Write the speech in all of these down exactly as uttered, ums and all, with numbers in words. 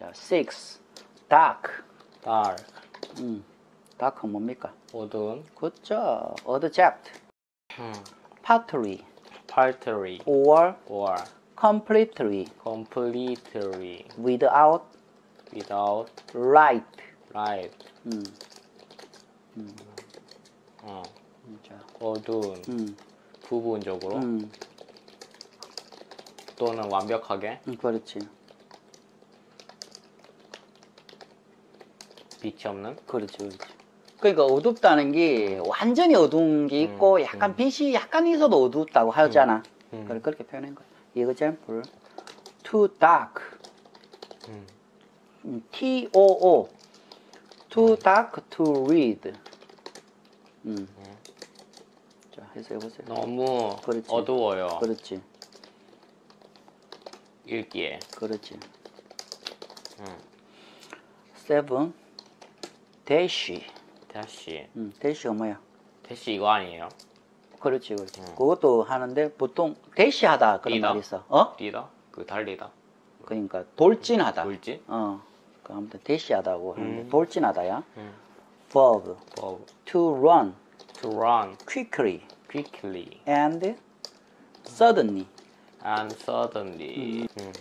자, six. dark. dark. 음. dark 뭡니까? 어두운. good job. object. 음. partly. partly. or or completely. completely. without without light. light. 음. 음. 어. 자. 어두운. 음. 부분적으로. 음. 또는 완벽하게. 음, 그렇지. 빛이 없는. 그렇지, 그렇지. 그러니까 어둡다는 게 완전히 어두운 게 있고 음, 약간 음. 빛이 약간 있어도 어둡다고 하잖아. 음. 그걸 그렇게 표현한 거야. example. too dark. 음. 음, T O O. too dark to read. 음. 자, 해석해보세요. 너무 그렇지. 어두워요. 그렇지. 읽기에. 그렇지. 음. seven. dash. 다시. 음, dash가 뭐야? 대시 이거 아니에요? 그렇지, 그렇지. 음. 그것도 하는데 보통 대시하다 그런 뛰다? 말이 있어. 어? 뛰다? 그 달리다. 그러니까 돌진하다. 돌진? 어. 그 아무튼 대시하다고 하는데 음. 돌진하다야. 음. verb. verb. to run to run quickly quickly and suddenly. and suddenly. 음.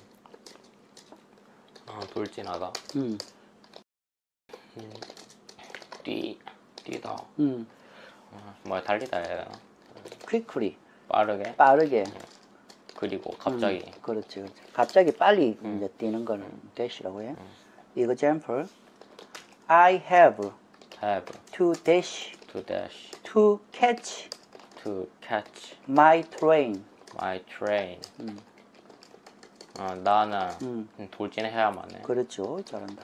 어, 돌진하다. 음. 음. 뛰 뛰다. 음. 어, 뭐야 달리다 해야 되나? quickly. 빠르게. 빠르게. 그리고 갑자기. 음. 그렇지, 그렇지. 갑자기 빨리 음. 이제 뛰는 걸 dash라고 해. example. I have have to dash to dash to catch to catch my train. my train. 음. 어, 나는 음. 돌진해야만 해. 그렇죠. 잘한다.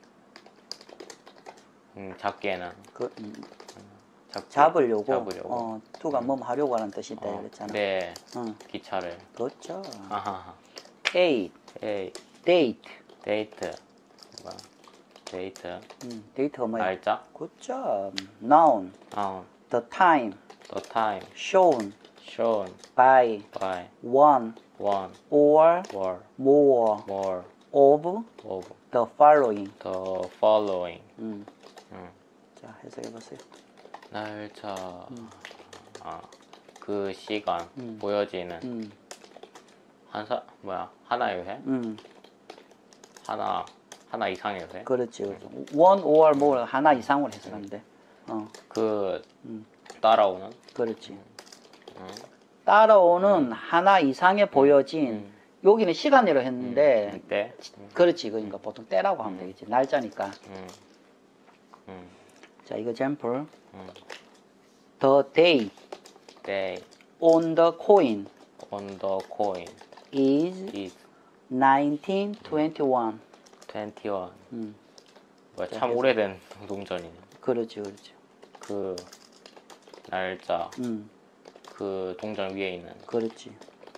음, 잡기에는 그, 음. 잡기, 잡으려고, 잡으려고. 어, 투가 뭐 하려고 하는 뜻이 있다 어, 그랬잖아. 네. 응. 기차를. 그렇죠. 아하하. eight. 에이, date. 데이트. 뭐야? 데이트. 음, 데이트가 뭐야? 날짜. 그렇죠. noun. 어, the time the time shown shown by by one one or or more more of of the following. the following. 음. 음. 자, 해석해 보세요. 날짜. 아, 그 시간 음. 보여지는 음. 한사 뭐야 하나의 회 음. 하나 하나 이상의 회. 그렇지, 그렇지. one or more 하나 이상으로 해석하는데. 어, 그 음. 따라오는. 그렇지. 음. 따라오는 하나 이상의 보여진. 음. 여기는 시간으로 했는데. 음. 때. 음. 그렇지, 그러니까 보통 때라고 하면 되겠지. 날짜니까. 음. 음. 자, 이거 example. 음. The day Day on the coin on the coin is is nineteen twenty-one. twenty-one. 음, 뭐야 자, 참 해석. 오래된 동전이네. 그렇지, 그렇지. 그 날짜 음, 그 동전 위에 있는 그렇지.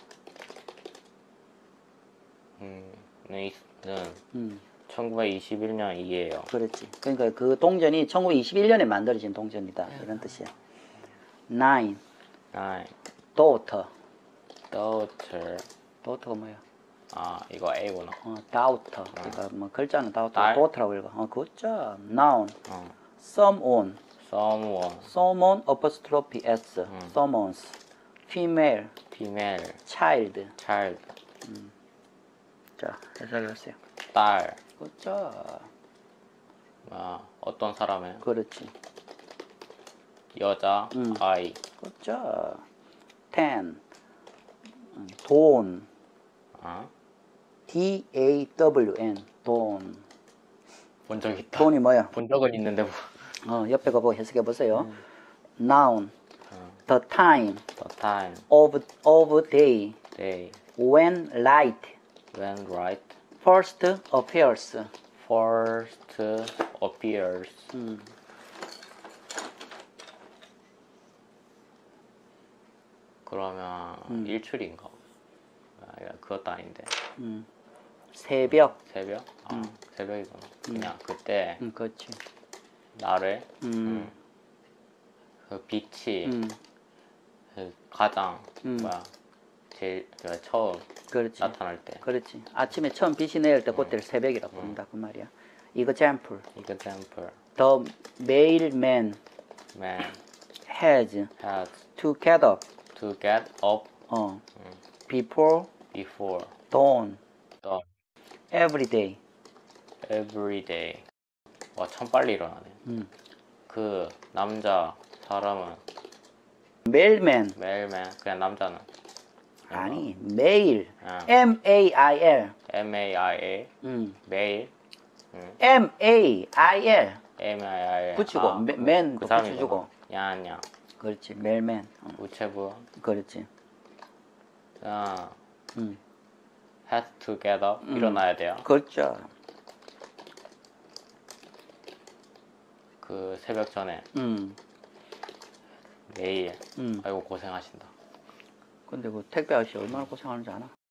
음, 는 음, 천구백이십일 년 이에요. 그렇지. 그러니까 그 동전이 천구백이십일 년에 만들어진 동전이다. 이런 뜻이야. nine. nine. daughter. daughter. daughter가 뭐야? 아 이거 A구나. 어, daughter. 그러니까 뭐 글자는 daughter, 딸? daughter라고 읽어. 어, 그렇죠. noun. 어. someone. someone. someone apostrophe s. someone's. female. female. child. child. 자, 해석해보세요. 딸. 그렇죠. 아, 어떤 사람의 그렇지. 여자 음. 아이. 그렇죠. ten. 음, 돈. 어? D A W N. 돈. 본 적 있다. 돈이 뭐야? 본 적은 있는데 뭐. 어, 옆에 거 보고 해석해보세요. noun. 어. the time The time. of, of day Day. when light When right. first appears. First appears. 음. 그러면 음. 일출인가? 아, 야, 그것도 아닌데. 음. 새벽. 새벽? 아, 음. 새벽이구나. 그냥 그때 음, 그렇지. 나를 음. 음, 그 빛이 음. 그 가장 음. 뭐야 제일 저 처음 그렇지. 나타날 때. 그렇지. 아침에 처음 빛이 내릴 때 그때를 새벽이라고 부른다 그 말이야. example. example. The mailman Man has has to get up to get up 어, before before dawn dawn every day. every day. 와, 참 빨리 일어나네. 음. 그 남자 사람은 mailman mailman 그냥 남자는 아니 mail 아. M A I L M A I A 음. mail M A I L M A I A 붙이고 아, 맨- 맨도 그 사람이구나. 붙여주고. 야냐 그렇지 mailman 어, 우체부 그렇지. 아, 음. has to get up 일어나야 돼요. 그렇죠. 그 새벽 전에 음. 매일 음. 아이고 고생하신다. 근데 그 택배 아저씨 얼마나 고생하는지 아나?